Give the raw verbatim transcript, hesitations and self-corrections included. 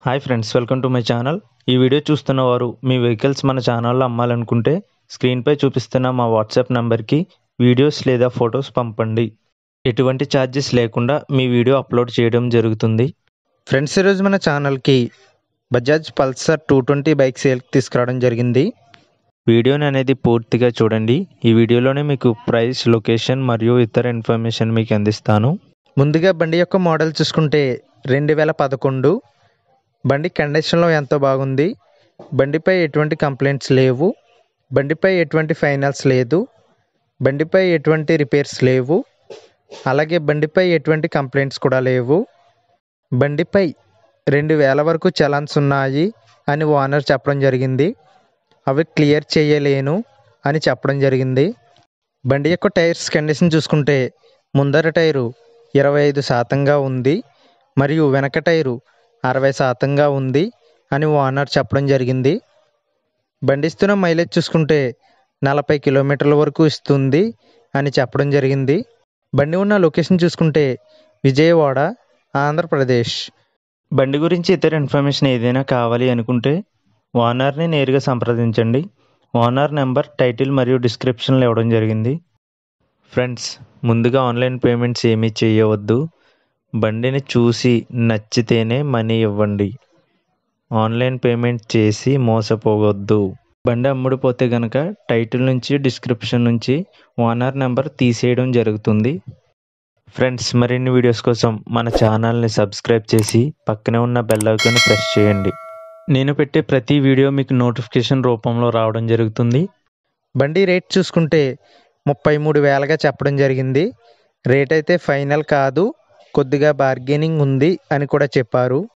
Hi friends, welcome to my channel. ఈ video చూస్తున్న వారు మీ వెహికల్స్ మన ఛానల్లో అమ్మాలనుకుంటే స్క్రీన్పై చూపిస్తున్న మా వాట్సాప్ నెంబర్కి వీడియోస్ లేదా ఫొటోస్ పంపండి. ఎటువంటి ఛార్జెస్ లేకుండా మీ వీడియో అప్లోడ్ చేయడం జరుగుతుంది. ఫ్రెండ్స్, ఈరోజు మన ఛానల్కి Bajaj Pulsar two twenty bike సేల్కి తీసుకురావడం జరిగింది. వీడియోని అనేది పూర్తిగా చూడండి. ఈ వీడియోలోనే మీకు ప్రైస్, లొకేషన్ మరియు ఇతర ఇన్ఫర్మేషన్ మీకు అందిస్తాను. ముందుగా బండి యొక్క మోడల్ చూసుకుంటే రెండు వేల పదకొండు. బండి కండిషన్లో ఎంతో బాగుంది. బండిపై ఎటువంటి కంప్లైంట్స్ లేవు. బండిపై ఎటువంటి ఫైనాన్స్ లేదు. బండిపై ఎటువంటి రిపేర్స్ లేవు. అలాగే బండిపై ఎటువంటి కంప్లైంట్స్ కూడా లేవు. బండిపై రెండు వేల వరకు చలాన్స్ ఉన్నాయి అని ఓనర్ చెప్పడం జరిగింది. అవి క్లియర్ చేయలేను అని చెప్పడం జరిగింది. బండి యొక్క టైర్స్ కండిషన్ చూసుకుంటే ముందర టైరు ఇరవై ఐదు శాతంగా ఉంది మరియు వెనక టైరు అరవై శాతంగా ఉంది అని ఓనర్ చెప్పడం జరిగింది. బండి ఇస్తున్న మైలేజ్ చూసుకుంటే నలభై కిలోమీటర్ల వరకు ఇస్తుంది అని చెప్పడం జరిగింది. బండి ఉన్న లొకేషన్ చూసుకుంటే విజయవాడ, ఆంధ్రప్రదేశ్. బండి గురించి ఇతర ఇన్ఫర్మేషన్ ఏదైనా కావాలి అనుకుంటే ఓనర్ని నేరుగా సంప్రదించండి. ఓనర్ నెంబర్ టైటిల్ మరియు డిస్క్రిప్షన్లో ఇవ్వడం జరిగింది. ఫ్రెండ్స్, ముందుగా ఆన్లైన్ పేమెంట్స్ ఏమీ చేయవద్దు. బండిని చూసి నచ్చితేనే మనీ ఇవ్వండి. ఆన్లైన్ పేమెంట్ చేసి మోసపోవద్దు. బండి అమ్ముడుపోతే కనుక టైటిల్ నుంచి, డిస్క్రిప్షన్ నుంచి ఓనర్ నెంబర్ తీసేయడం జరుగుతుంది. ఫ్రెండ్స్, మరిన్ని వీడియోస్ కోసం మన ఛానల్ని సబ్స్క్రైబ్ చేసి పక్కనే ఉన్న బెల్ ఐకాన్ని ప్రెస్ చేయండి. నేను పెట్టే ప్రతి వీడియో మీకు నోటిఫికేషన్ రూపంలో రావడం జరుగుతుంది. బండి రేట్ చూసుకుంటే ముప్పై మూడు వేలగా చెప్పడం జరిగింది. రేట్ అయితే ఫైనల్ కాదు, కొద్దిగా బార్గెనింగ్ ఉంది అని కూడా చెప్పారు.